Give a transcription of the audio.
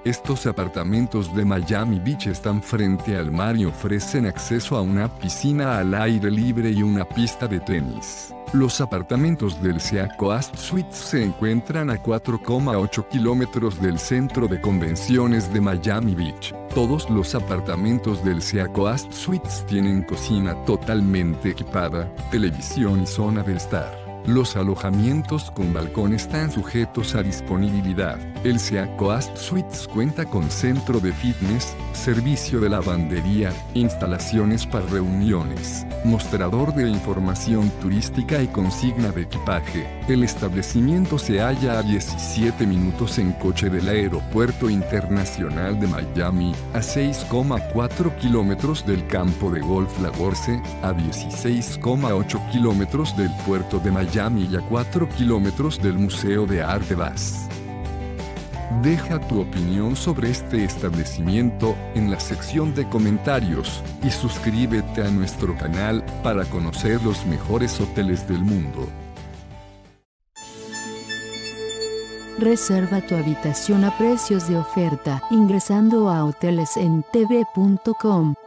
Estos apartamentos de Miami Beach están frente al mar y ofrecen acceso a una piscina al aire libre y una pista de tenis. Los apartamentos del Sea Coast Suites se encuentran a 4,8 kilómetros del centro de convenciones de Miami Beach. Todos los apartamentos del Sea Coast Suites tienen cocina totalmente equipada, televisión y zona de estar. Los alojamientos con balcón están sujetos a disponibilidad. El Sea Coast Suites cuenta con centro de fitness, servicio de lavandería, instalaciones para reuniones, mostrador de información turística y consigna de equipaje. El establecimiento se halla a 17 minutos en coche del Aeropuerto Internacional de Miami, a 6,4 kilómetros del campo de golf Lagorce, a 16,8 kilómetros del puerto de Miami y a 4 kilómetros del Museo de Arte Bass. Deja tu opinión sobre este establecimiento en la sección de comentarios y suscríbete a nuestro canal para conocer los mejores hoteles del mundo. Reserva tu habitación a precios de oferta ingresando a hotelesentv.com.